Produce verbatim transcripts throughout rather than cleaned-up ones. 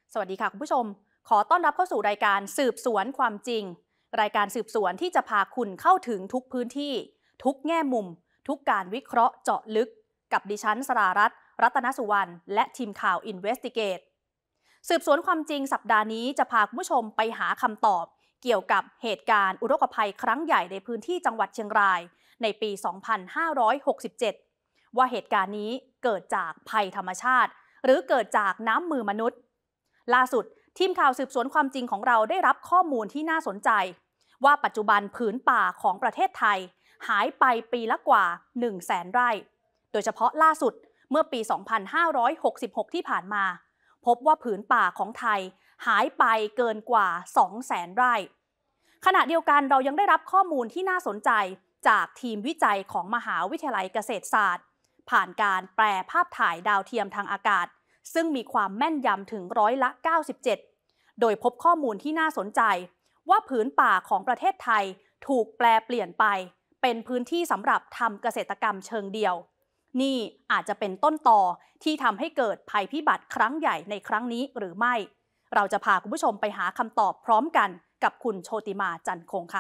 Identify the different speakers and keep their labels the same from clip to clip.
Speaker 1: สวัสดีค่ะคุณผู้ชมขอต้อนรับเข้าสู่รายการสืบสวนความจริงรายการสืบสวนที่จะพาคุณเข้าถึงทุกพื้นที่ทุกแง่มุมทุกการวิเคราะห์เจาะลึกกับดิฉันสรารัตน์รัตนสุวรรณและทีมข่าว Investigate สืบสวนความจริงสัปดาห์นี้จะพาคุณผู้ชมไปหาคำตอบเกี่ยวกับเหตุการณ์อุทกภัยครั้งใหญ่ในพื้นที่จังหวัดเชียงรายในปี สองพันห้าร้อยหกสิบเจ็ด ว่าเหตุการณ์นี้เกิดจากภัยธรรมชาติหรือเกิดจากน้ำมือมนุษย์ล่าสุดทีมข่าวสืบสวนความจริงของเราได้รับข้อมูลที่น่าสนใจว่าปัจจุบันผืนป่าของประเทศไทยหายไปปีละกว่า หนึ่งแสน ไร่โดยเฉพาะล่าสุดเมื่อปี สองพันห้าร้อยหกสิบหก ที่ผ่านมาพบว่าผืนป่าของไทยหายไปเกินกว่า สองแสน ไร่ขณะเดียวกันเรายังได้รับข้อมูลที่น่าสนใจจากทีมวิจัยของมหาวิทยาลัยเกษตรศาสตร์ผ่านการแปลภาพถ่ายดาวเทียมทางอากาศซึ่งมีความแม่นยำถึงร้อยละ เก้าสิบเจ็ด โดยพบข้อมูลที่น่าสนใจว่าผืนป่าของประเทศไทยถูกแปลเปลี่ยนไปเป็นพื้นที่สำหรับทำเกษตรกรรมเชิงเดียวนี่อาจจะเป็นต้นตอที่ทำให้เกิดภัยพิบัติครั้งใหญ่ในครั้งนี้หรือไม่เราจะพาคุณผู้ชมไปหาคำตอบพร้อมกันกับคุณโชติมาจันคงค่ะ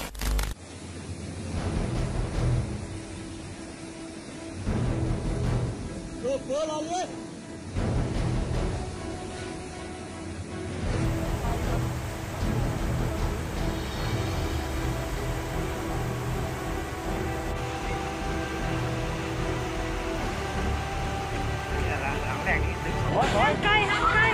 Speaker 2: เปิดเปิดเราเลย
Speaker 3: ห้ามใกล้ห้ามใกล้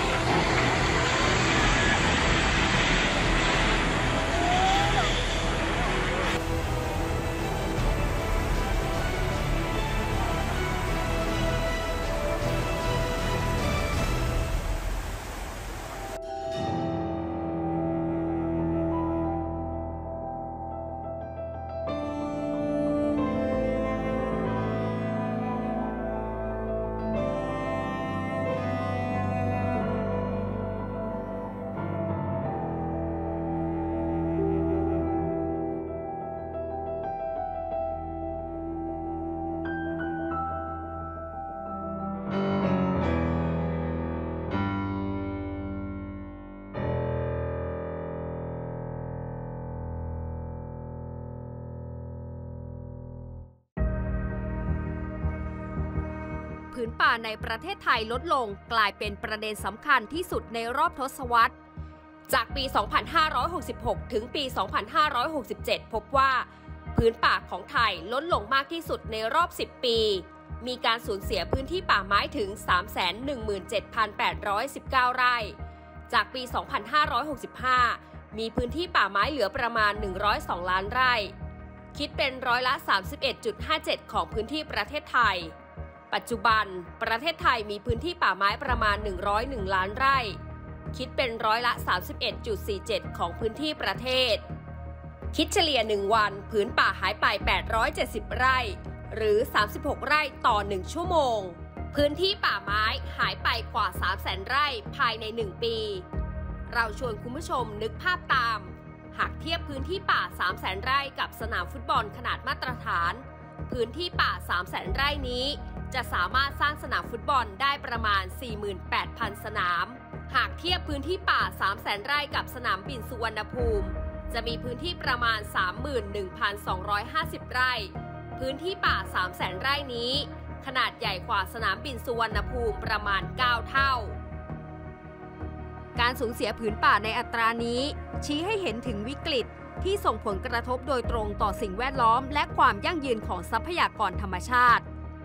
Speaker 4: ผืนป่าในประเทศไทยลดลงกลายเป็นประเด็นสำคัญที่สุดในรอบทศวรรษจากปี สองพันห้าร้อยหกสิบหก ถึงปี สองพันห้าร้อยหกสิบเจ็ด พบว่าผืนป่าของไทยลดลงมากที่สุดในรอบ สิบ ปี มีการสูญเสียพื้นที่ป่าไม้ถึง สามแสนหนึ่งหมื่นเจ็ดพันแปดร้อยสิบเก้า ไร่ จากปี สองพันห้าร้อยหกสิบห้า มีพื้นที่ป่าไม้เหลือประมาณ หนึ่งร้อยสอง ล้านไร่ คิดเป็นร้อยละ สามสิบเอ็ดจุดห้าเจ็ด ของพื้นที่ประเทศไทยปัจจุบันประเทศไทยมีพื้นที่ป่าไม้ประมาณหนึ่งร้อยเอ็ดล้านไร่คิดเป็นร้อยละ สามสิบเอ็ดจุดสี่เจ็ด ของพื้นที่ประเทศคิดเฉลี่ยหนึ่งวันผืนป่าหายไปแปดร้อยเจ็ดสิบไร่หรือสามสิบหกไร่ต่อหนึ่งชั่วโมงพื้นที่ป่าไม้หายไปกว่า สามแสน ไร่ภายในหนึ่งปีเราชวนคุณผู้ชมนึกภาพตามหากเทียบพื้นที่ป่า สามแสน ไร่กับสนามฟุตบอลขนาดมาตรฐานพื้นที่ป่า สามแสน ไร่นี้จะสามารถสร้างสนามฟุตบอลได้ประมาณ สี่หมื่นแปดพัน สนามหากเทียบพื้นที่ป่า สามแสน ไร่กับสนามบินสุวรรณภูมิจะมีพื้นที่ประมาณ สามหมื่นหนึ่งพันสองร้อยห้าสิบ ไร่พื้นที่ป่า สามแสน ไร่นี้ขนาดใหญ่กว่าสนามบินสุวรรณภูมิประมาณ เก้า เท่าการสูญเสียผืนป่าในอัตรานี้ชี้ให้เห็นถึงวิกฤตที่ส่งผลกระทบโดยตรงต่อสิ่งแวดล้อมและความยั่งยืนของทรัพยากรธรรมชาติ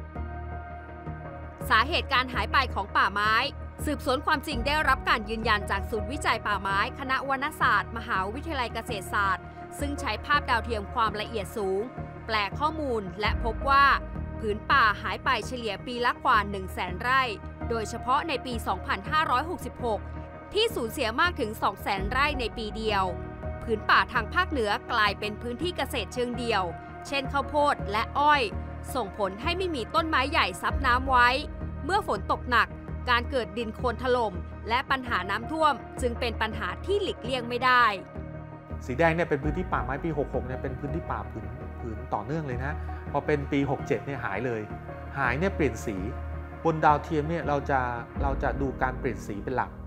Speaker 4: สาเหตุการหายไปของป่าไม้สืบสวนความจริงได้รับการยืนยันจากศูนย์วิจัยป่าไม้คณะวรรณศาสตร์มหาวิทยาลัยเกษตรศาสตร์ซึ่งใช้ภาพดาวเทียมความละเอียดสูงแปลข้อมูลและพบว่าผืนป่าหายไปเฉลี่ยปีละกว่า หนึ่งแสน ไร่โดยเฉพาะในปี สองพันห้าร้อยหกสิบหก ที่สูญเสียมากถึง สองแสน ไร่ในปีเดียวผืนป่าทางภาคเหนือกลายเป็นพื้นที่เกษตรเชิงเดี่ยวเช่นข้าวโพดและอ้อยส่งผลให้ไม่มีต้นไม้ใหญ่ซับน้ำไว้เมื่อฝนตกหนักการเกิดดินโคลนถล่มและปัญหาน้ำท่วมจึงเป็นปัญหาที่หลีกเลี่ยงไม่ได้
Speaker 5: สีแดงเนี่ยเป็นพื้นที่ป่าไม้ปีหกหกเนี่ยเป็นพื้นที่ป่าผืนผืนต่อเนื่องเลยนะพอเป็นปีหกเจ็ดเนี่ยหายเลยหายเนี่ยเปลี่ยนสีบนดาวเทียมเนี่ยเราจะเราจะดูการเปลี่ยนสีเป็นหลัก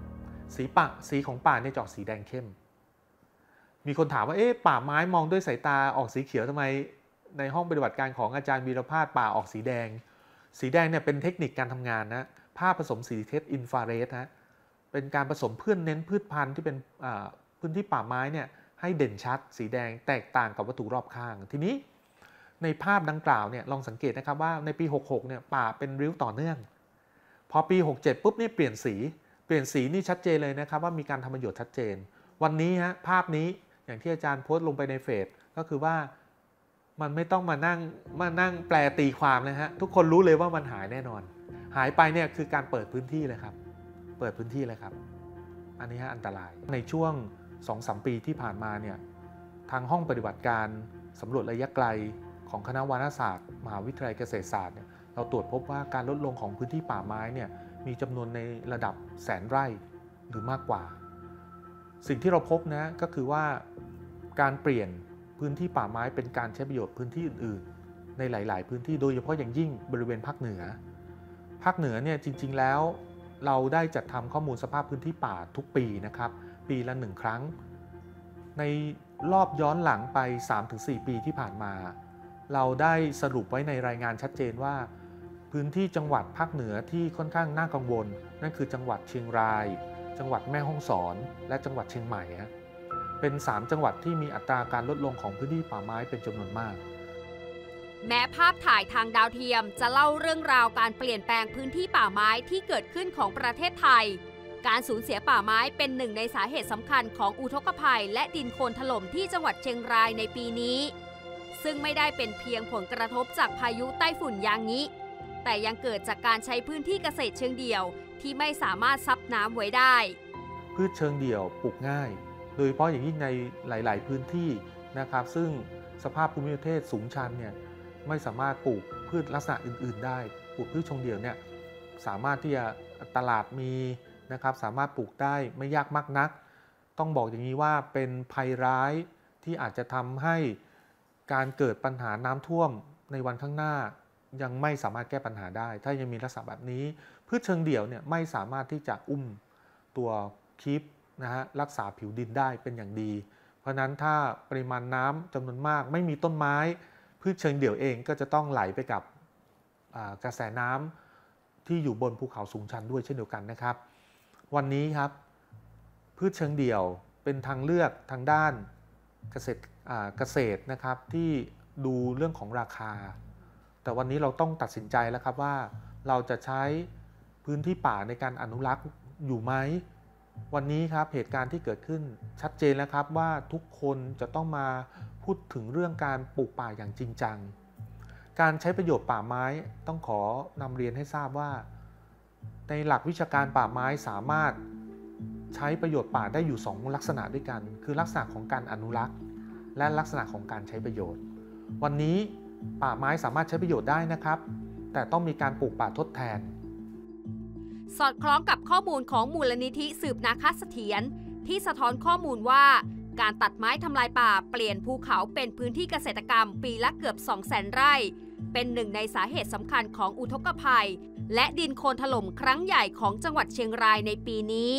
Speaker 5: สีป่าสีของป่าเนี่ยจะออกสีแดงเข้มมีคนถามว่าเอ๊ะป่าไม้มองด้วยสายตาออกสีเขียวทำไมในห้องปฏิบัติการของอาจารย์วีรพาสป่าออกสีแดงสีแดงเนี่ยเป็นเทคนิคการทำงานนะภาพผสมสีเทสอินฟราเรดนะเป็นการผสมเพื่อเน้นพืชพันธุ์ที่เป็นพื้นที่ป่าไม้เนี่ยให้เด่นชัดสีแดงแตกต่างกับวัตถุรอบข้างทีนี้ในภาพดังกล่าวเนี่ยลองสังเกตนะครับว่าในปีหกหกเนี่ยป่าเป็นริ้วต่อเนื่องพอปีหกเจ็ดปุ๊บนี่เปลี่ยนสีเปลี่ยนสีนี่ชัดเจนเลยนะครับว่ามีการทำประโยชน์ชัดเจนวันนี้ฮะภาพนี้อย่างที่อาจารย์โพสต์ลงไปในเฟซก็คือว่ามันไม่ต้องมานั่งมานั่งแปลตีความเลยฮะทุกคนรู้เลยว่ามันหายแน่นอนหายไปเนี่ยคือการเปิดพื้นที่เลยครับเปิดพื้นที่เลยครับอันนี้ฮะอันตรายในช่วง สองถึงสาม ปีที่ผ่านมาเนี่ยทางห้องปฏิบัติการสำรวจระยะไกลของคณะวารศาสตร์มหาวิทยาลัยเกษตรศาสตร์เนี่ยเราตรวจพบว่าการลดลงของพื้นที่ป่าไม้เนี่ยมีจำนวนในระดับแสนไร่หรือมากกว่าสิ่งที่เราพบนะก็คือว่าการเปลี่ยนพื้นที่ป่าไม้เป็นการใช้ประโยชน์พื้นที่อื่นๆในหลายๆพื้นที่โดยเฉพาะอย่างยิ่งบริเวณภาคเหนือภาคเหนือเนี่ยจริงๆแล้วเราได้จัดทำข้อมูลสภาพพื้นที่ป่าทุกปีนะครับปีละหนึ่งครั้งในรอบย้อนหลังไป สามถึงสี่ ปีที่ผ่านมาเราได้สรุปไว้ในรายงานชัดเจนว่าพื้นที่จังหวัดภาคเหนือที่ค่อนข้างน่ากังวลนั่นคือจังหวัดเชียงรายจังหวัดแม่ฮ่องสอนและจังหวัดเชียงใหม่เป็นสามจังหวัดที่มีอัตราการลดลงของพื้นที่ป่าไม้เป็นจำนวนมาก
Speaker 4: แม้ภาพถ่ายทางดาวเทียมจะเล่าเรื่องราวการเปลี่ยนแปลงพื้นที่ป่าไม้ที่เกิดขึ้นของประเทศไทยการสูญเสียป่าไม้เป็นหนึ่งในสาเหตุสำคัญของอุทกภัยและดินโคลนถล่มที่จังหวัดเชียงรายในปีนี้ซึ่งไม่ได้เป็นเพียงผลกระทบจากพายุไต้ฝุ่นยางงิแต่ยังเกิดจากการใช้พื้นที่เกษตรเชิงเดี่ยวที่ไม่สามารถซับน้ำไว้ได้
Speaker 5: พืชเชิงเดี่ยวปลูกง่ายโดยเฉพาะอย่างยิ่งในหลายๆพื้นที่นะครับซึ่งสภาพภูมิประเทศสูงชันเนี่ยไม่สามารถปลูกพืชลักษณะอื่นๆได้ปลูกพืชเชิงเดี่ยวเนี่ยสามารถที่จะตลาดมีนะครับสามารถปลูกได้ไม่ยากมากนักต้องบอกอย่างนี้ว่าเป็นภัยร้ายที่อาจจะทำให้การเกิดปัญหาน้ำท่วมในวันข้างหน้ายังไม่สามารถแก้ปัญหาได้ถ้ายังมีลักษณะแบบนี้พืชเชิงเดี่ยวเนี่ยไม่สามารถที่จะอุ้มตัวคีปนะฮะรักษาผิวดินได้เป็นอย่างดีเพราะนั้นถ้าปริมาณน้ำจำนวนมากไม่มีต้นไม้พืชเชิงเดี่ยวเองก็จะต้องไหลไปกับกระแสน้ำที่อยู่บนภูเขาสูงชันด้วยเช่นเดียวกันนะครับวันนี้ครับพืชเชิงเดี่ยวเป็นทางเลือกทางด้านเกษตรเกษตรนะครับที่ดูเรื่องของราคาแต่วันนี้เราต้องตัดสินใจแล้วครับว่าเราจะใช้พื้นที่ป่าในการอนุรักษ์อยู่ไหมวันนี้ครับเหตุการณ์ที่เกิดขึ้นชัดเจนแล้วครับว่าทุกคนจะต้องมาพูดถึงเรื่องการปลูกป่าอย่างจริงจังการใช้ประโยชน์ป่าไม้ต้องขอนำเรียนให้ทราบว่าในหลักวิชาการป่าไม้สามารถใช้ประโยชน์ป่าได้อยู่สองลักษณะด้วยกันคือลักษณะของการอนุรักษ์และลักษณะของการใช้ประโยชน์วันนี้ป่าไม้สามารถใช้ประโยชน์ได้นะครับแต่ต้องมีการปลูกป่าทดแทน
Speaker 4: สอดคล้องกับข้อมูลของมูลนิธิสืบนาคเสถียรที่สะท้อนข้อมูลว่าการตัดไม้ทำลายป่าเปลี่ยนภูเขาเป็นพื้นที่เกษตรกรรมปีละเกือบ สองแสน ไร่เป็นหนึ่งในสาเหตุสำคัญของอุทกภัยและดินโคลนถล่มครั้งใหญ่ของจังหวัดเชียงรายในปีนี้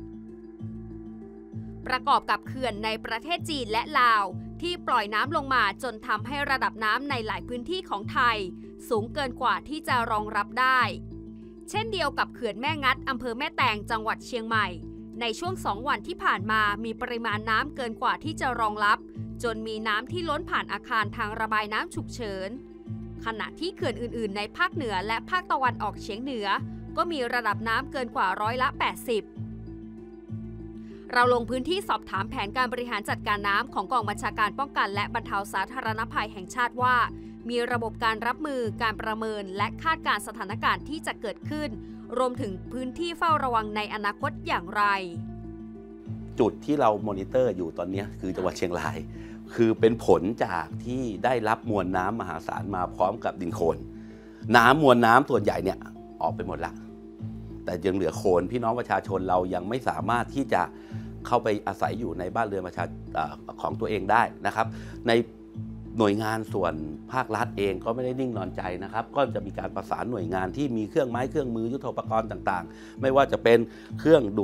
Speaker 4: ประกอบกับเขื่อนในประเทศจีนและลาวที่ปล่อยน้ำลงมาจนทำให้ระดับน้ำในหลายพื้นที่ของไทยสูงเกินกว่าที่จะรองรับได้เช่นเดียวกับเขื่อนแม่งัดอำเภอแม่แตงจังหวัดเชียงใหม่ในช่วงสองวันที่ผ่านมามีปริมาณน้ำเกินกว่าที่จะรองรับจนมีน้ำที่ล้นผ่านอาคารทางระบายน้ำฉุกเฉินขณะที่เขื่อนอื่นๆในภาคเหนือและภาคตะวันออกเฉียงเหนือก็มีระดับน้ำเกินกว่าร้อยละแปดสิบเราลงพื้นที่สอบถามแผนการบริหารจัดการน้ำของกองบัญชาการป้องกันและบรรเทาสาธารณภัยแห่งชาติว่ามีระบบการรับมือการประเมินและคาดการณ์สถานการณ์ที่จะเกิดขึ้นรวมถึงพื้นที่เฝ้าระวังในอนาคตอย่างไร
Speaker 3: จุดที่เรามอนิเตอร์อยู่ตอนนี้คือจังหวัดเชียงรายคือเป็นผลจากที่ได้รับมวลน้ำมหาศาลมาพร้อมกับดินโคลนน้ำมวลน้ำส่วนใหญ่เนี่ยออกไปหมดละแต่ยังเหลือโคลนพี่น้องประชาชนเรายังไม่สามารถที่จะเข้าไปอาศัยอยู่ในบ้านเรือนประชาของตัวเองได้นะครับในหน่วยงานส่วนภาครัฐเองก็ไม่ได้นิ่งนอนใจนะครับก็จะมีการประสานหน่วยงานที่มีเครื่องไม้เครื่องมือยุทโธปกรณ์ต่างๆไม่ว่าจะเป็นเครื่องดูด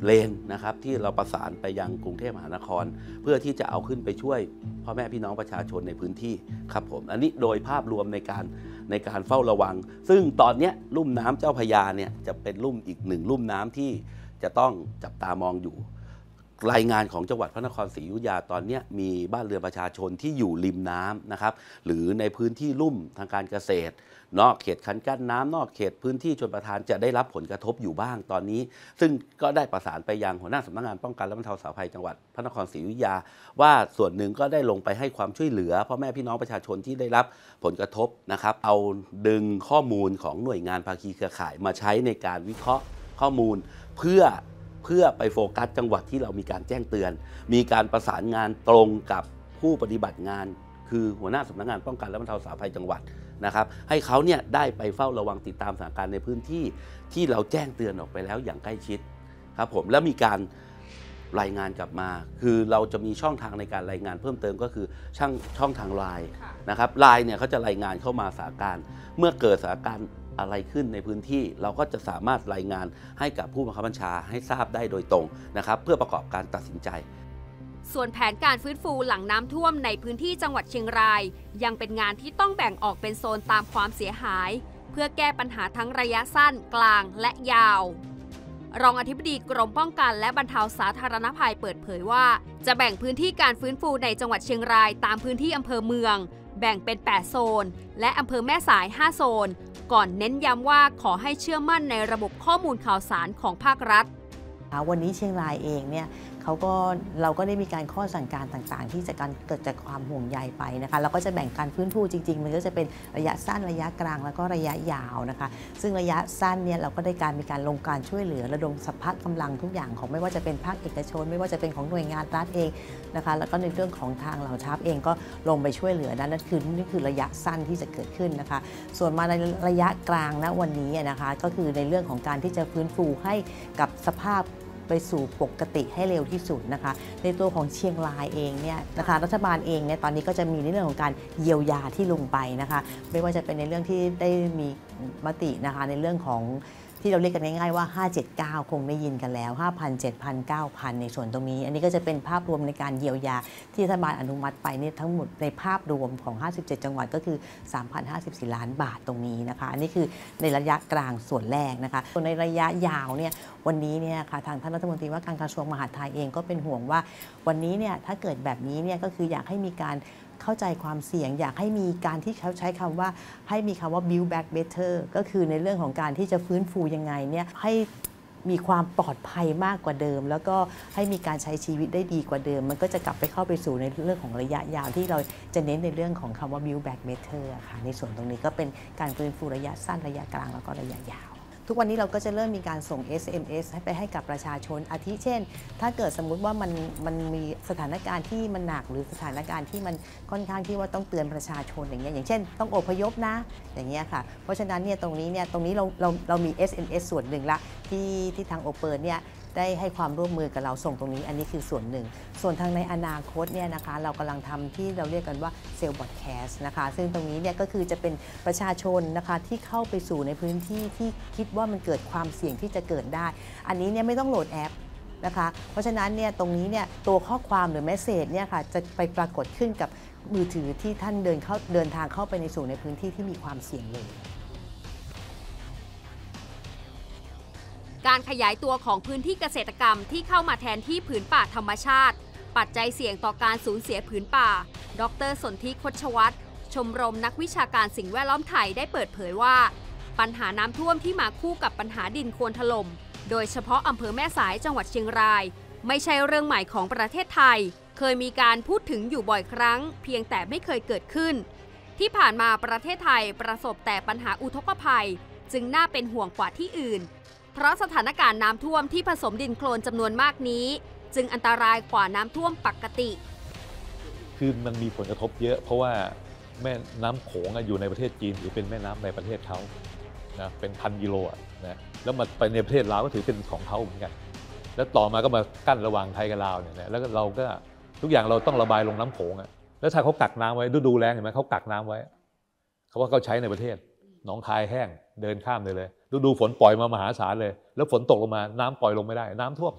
Speaker 3: เลนนะครับที่เราประสานไปยังกรุงเทพมหานครเพื่อที่จะเอาขึ้นไปช่วยพ่อแม่พี่น้องประชาชนในพื้นที่ครับผมอันนี้โดยภาพรวมในการในการเฝ้าระวังซึ่งตอนนี้ลุ่มน้ำเจ้าพระยาเนี่ยจะเป็นลุ่มอีกหนึ่งลุ่มน้ำที่จะต้องจับตามองอยู่รายงานของจังหวัดพระนครศรีอยุธยาตอนนี้มีบ้านเรือนประชาชนที่อยู่ริมน้ำนะครับหรือในพื้นที่ลุ่มทางการเกษตรนอกเขตคันกั้นน้ำนอกเขตพื้นที่ชลประทานจะได้รับผลกระทบอยู่บ้างตอนนี้ซึ่งก็ได้ประสานไปยังหัวหน้าสำนักงานป้องกันและบรรเทาสาธารณภัยจังหวัดพระนครศรีอยุธยาว่าส่วนหนึ่งก็ได้ลงไปให้ความช่วยเหลือพ่อแม่พี่น้องประชาชนที่ได้รับผลกระทบนะครับเอาดึงข้อมูลของหน่วยงานภาคีเครือข่ายมาใช้ในการวิเคราะห์ข้อมูลเพื่อเพื่อไปโฟกัสจังหวัดที่เรามีการแจ้งเตือนมีการประสานงานตรงกับผู้ปฏิบัติงานคือหัวหน้าสำนักงานป้องกันและบรรเทาสาธารณภัยจังหวัดนะครับให้เขาเนี่ยได้ไปเฝ้าระวังติดตามสถานการณ์ในพื้นที่ที่เราแจ้งเตือนออกไปแล้วอย่างใกล้ชิดครับผมแล้วมีการรายงานกลับมาคือเราจะมีช่องทางในการรายงานเพิ่มเติมก็คือช่องช่องทางไลน์นะครับไลน์เนี่ยเขาจะรายงานเข้ามาสถานการณ์เมื่อเกิดสถานการณ์อะไรขึ้นในพื้นที่เราก็จะสามารถรายงานให้กับผู้บังคับบัญชาให้ทราบได้โดยตรงนะครับเพื่อประกอบการตัดสินใจ
Speaker 4: ส่วนแผนการฟื้นฟูหลังน้ำท่วมในพื้นที่จังหวัดเชียงรายยังเป็นงานที่ต้องแบ่งออกเป็นโซนตามความเสียหายเพื่อแก้ปัญหาทั้งระยะสั้นกลางและยาวรองอธิบดีกรมป้องกันและบรรเทาสาธารณภัยเปิดเผยว่าจะแบ่งพื้นที่การฟื้นฟูในจังหวัดเชียงรายตามพื้นที่อำเภอเมืองแบ่งเป็นแปดโซนและอำเภอแม่สายห้าโซนก่อนเน้นย้ำว่าขอให้เชื่อมั่นในระบบข้อมูลข่าวสารของภาครัฐ
Speaker 6: วันนี้เชียงรายเองเนี่ยเขาก็เราก็ได้มีการข้อสั่งการต่างๆที่จะการเกิดจากความห่วงใยไปนะคะเราก็จะแบ่งการฟื้นฟูจริงๆมันก็จะเป็นระยะสั้นระยะกลางแล้วก็ระยะยาวนะคะซึ่งระยะสั้นเนี่ยเราก็ได้การมีการลงการช่วยเหลือระดมสรรพกำลังทุกอย่างของไม่ว่าจะเป็นภาคเอกชนไม่ว่าจะเป็นของหน่วยงานรัฐเองนะคะแล้วก็ในเรื่องของทางเหล่าทัพเองก็ลงไปช่วยเหลือนั่นนั่นคือนี่คือระยะสั้นที่จะเกิดขึ้นนะคะส่วนมาในระยะกลางณวันนี้นะคะก็คือในเรื่องของการที่จะฟื้นฟูให้กับสภาพไปสู่ปกติให้เร็วที่สุดนะคะในตัวของเชียงรายเองเนี่ยนะคะรัฐบาลเองเนี่ยตอนนี้ก็จะมีในเรื่องของการเยียวยาที่ลงไปนะคะไม่ว่าจะเป็นในเรื่องที่ได้มีมตินะคะในเรื่องของที่เราเรียกกันง่ายๆว่าห้าเจ็ดเก้าคงได้ยินกันแล้ว ห้าพัน เจ็ดพัน เก้าพัน ในส่วนตรงนี้อันนี้ก็จะเป็นภาพรวมในการเยียวยาที่รัฐบาลอนุมัติไปเนี่ยทั้งหมดในภาพรวมของห้าสิบเจ็ดจังหวัดก็คือ สามพันห้าสิบสี่ ล้านบาทตรงนี้นะคะอันนี้คือในระยะกลางส่วนแรกนะคะส่วนในระยะยาวเนี่ยวันนี้เนี่ยค่ะทางท่านรัฐมนตรีว่าการกระทรวงมหาดไทยเองก็เป็นห่วงว่าวันนี้เนี่ยถ้าเกิดแบบนี้เนี่ยก็คืออยากให้มีการเข้าใจความเสี่ยงอยากให้มีการที่เขาใช้คำว่าให้มีคำว่า build back better ก็คือในเรื่องของการที่จะฟื้นฟูยังไงเนี่ยให้มีความปลอดภัยมากกว่าเดิมแล้วก็ให้มีการใช้ชีวิตได้ดีกว่าเดิมมันก็จะกลับไปเข้าไปสู่ในเรื่องของระยะยาวที่เราจะเน้นในเรื่องของคำว่า build back better ค่ะในส่วนตรงนี้ก็เป็นการฟื้นฟูระยะสั้นระยะกลางแล้วก็ระยะยาวทุกวันนี้เราก็จะเริ่มมีการส่ง เอส เอ็ม เอส ให้ไปให้กับประชาชนอาทิเช่นถ้าเกิดสมมุติว่ามันมันมีสถานการณ์ที่มันหนักหรือสถานการณ์ที่มันค่อนข้างที่ว่าต้องเตือนประชาชนอย่างเงี้ยอย่างเช่นต้องอพยพนะอย่างเงี้ยค่ะเพราะฉะนั้นเนี่ยตรงนี้เนี่ยตรงนี้เราเราเรามี เอส เอ็ม เอส ส่วนหนึ่งละที่ที่ทางโอเปอร์เนี่ยได้ให้ความร่วมมือกับเราส่งตรงนี้อันนี้คือส่วนหนึ่งส่วนทางในอนาคตเนี่ยนะคะเรากำลังทำที่เราเรียกกันว่าเซลล์บอดแคสต์นะคะซึ่งตรงนี้เนี่ยก็คือจะเป็นประชาชนนะคะที่เข้าไปสู่ในพื้นที่ที่คิดว่ามันเกิดความเสี่ยงที่จะเกิดได้อันนี้เนี่ยไม่ต้องโหลดแอปนะคะเพราะฉะนั้นเนี่ยตรงนี้เนี่ยตัวข้อความหรือเมสเซจเนี่ยค่ะจะไปปรากฏขึ้นกับมือถือที่ท่านเดินเข้าเดินทางเข้าไปในสู่ในพื้นที่ที่มีความเสี่ยงเลย
Speaker 4: การขยายตัวของพื้นที่เกษตรกรรมที่เข้ามาแทนที่ผืนป่าธรรมชาติปัจจัยเสี่ยงต่อการสูญเสียผืนป่าดร.สนธิ คชวัฒน์ชมรมนักวิชาการสิ่งแวดล้อมไทยได้เปิดเผยว่าปัญหาน้ำท่วมที่มาคู่กับปัญหาดินโคลนถล่มโดยเฉพาะอำเภอแม่สายจังหวัดเชียงรายไม่ใช่เรื่องใหม่ของประเทศไทยเคยมีการพูดถึงอยู่บ่อยครั้งเพียงแต่ไม่เคยเกิดขึ้นที่ผ่านมาประเทศไทยประสบแต่ปัญหาอุทกภัยจึงน่าเป็นห่วงกว่าที่อื่นเพราะสถานการณ์น้ำท่วมที่ผสมดินโคลนจำนวนมากนี้จึงอันตรายกว่าน้ำท่วมปกติ
Speaker 7: คือมันมีผลกระทบเยอะเพราะว่าแม่น้ำโขงอยู่ในประเทศจีนถือเป็นแม่น้ำในประเทศเขานะเป็นพันกิโลนะแล้วมาไปในประเทศลาวก็ถือเป็นของเขาเหมือนกันแล้วต่อมาก็มากั้นระหว่างไทยกับลาวเนี่ยนะแล้วเราก็ทุกอย่างเราต้องระบายลงน้ำโขงอ่ะแล้วถ้าเขากักน้ำไว้ฤดูแล้งเห็นไหมเขากักน้ำไว้เขาว่าเขาใช้ในประเทศหนองคายแห้งเดินข้ามเลยเลยฤดูฝนปล่อยมามหาศาลเลยแล้วฝนตกลงมาน้ำปล่อยลงไม่ได้น้ำท่วม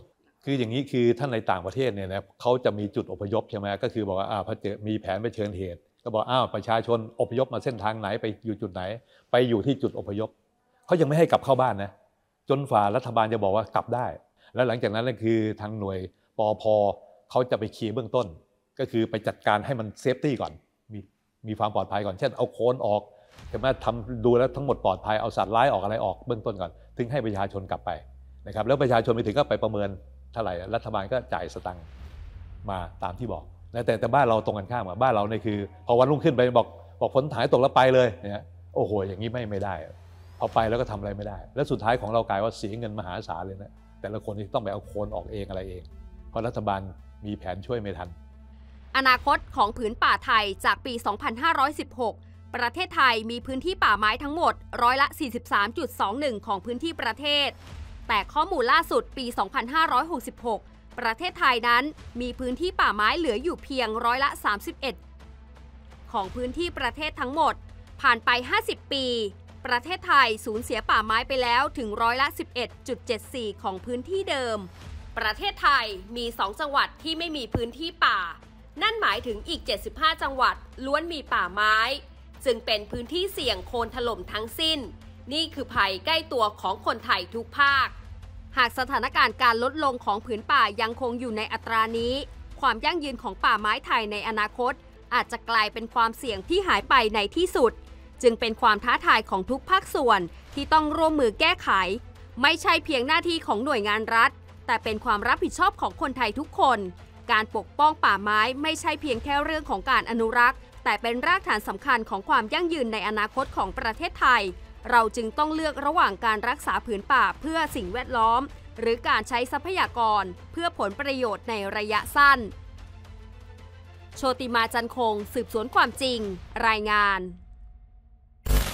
Speaker 7: คืออย่างนี้คือท่านในต่างประเทศเนี่ยนะเขาจะมีจุดอพยพใช่ไหมก็คือบอกว่าอ่าพอเจอมีแผนเผชิญเหตุก็บอกอ้าวประชาชนอพยพมาเส้นทางไหนไปอยู่จุดไหนไปอยู่ที่จุดอพยพเขายังไม่ให้กลับเข้าบ้านนะจนฝ่ารัฐบาลจะบอกว่ากลับได้แล้วหลังจากนั้นก็คือทางหน่วยปอพเขาจะไปเคลียร์เบื้องต้นก็คือไปจัดการให้มันเซฟตี้ก่อนมีมีความปลอดภัยก่อนเช่นเอาโคลนออกใช่ไหมทำดูแล้วทั้งหมดปลอดภัยเอาสัตว์ร้ายออกอะไรออกเบื้องต้นก่อนถึงให้ประชาชนกลับไปนะครับแล้วประชาชนไปถึงก็ไปประเมินเท่าไหร่รัฐบาลก็จ่ายสตังค์มาตามที่บอกแต่แต่บ้านเราตรงกันข้ามบ้านเราเนี่ยคือพอวันรุ่งขึ้นไปบอกบอกฝนหายตกแล้วไปเลยเนี่ยโอ้โหอย่างนี้ไม่ไม่ได้พอไปแล้วก็ทำอะไรไม่ได้แล้วสุดท้ายของเรากลายว่าเสียเงินมหาศาลเลยนะแต่ละคนที่ต้องไปเอาโคลนออกเองอะไรเองเพราะรัฐบาลมีแผนช่วยไม่ทัน
Speaker 4: อนาคตของผืนป่าไทยจากปี สองพันห้าร้อยสิบหก ประเทศไทยมีพื้นที่ป่าไม้ทั้งหมดร้อยละ สี่สิบสามจุดสองหนึ่ง ของพื้นที่ประเทศแต่ข้อมูลล่าสุดปี สองพันห้าร้อยหกสิบหก ประเทศไทยนั้นมีพื้นที่ป่าไม้เหลืออยู่เพียงร้อยละ สามสิบเอ็ด ของพื้นที่ประเทศทั้งหมดผ่านไป ห้าสิบ ปีประเทศไทยสูญเสียป่าไม้ไปแล้วถึงร้อยละ สิบเอ็ดจุดเจ็ดสี่ ของพื้นที่เดิมประเทศไทยมีสองจังหวัดที่ไม่มีพื้นที่ป่านั่นหมายถึงอีกเจ็ดสิบห้าจังหวัดล้วนมีป่าไม้จึงเป็นพื้นที่เสี่ยงโคลนถล่มทั้งสิ้นนี่คือภัยใกล้ตัวของคนไทยทุกภาคหากสถานการณ์การลดลงของผืนป่ายังคงอยู่ในอัตรานี้ความยั่งยืนของป่าไม้ไทยในอนาคตอาจจะกลายเป็นความเสี่ยงที่หายไปในที่สุดจึงเป็นความท้าทายของทุกภาคส่วนที่ต้องร่วมมือแก้ไขไม่ใช่เพียงหน้าที่ของหน่วยงานรัฐแต่เป็นความรับผิดชอบของคนไทยทุกคนการปกป้องป่าไม้ไม่ใช่เพียงแค่เรื่องของการอนุรักษ์แต่เป็นรากฐานสำคัญของความยั่งยืนในอนาคตของประเทศไทยเราจึงต้องเลือกระหว่างการรักษาผืนป่าเพื่อสิ่งแวดล้อมหรือการใช้ทรัพยากรเพื่อผลประโยชน์ในระยะสั้นโชติมาจันคงสืบสวนความจริงรายงาน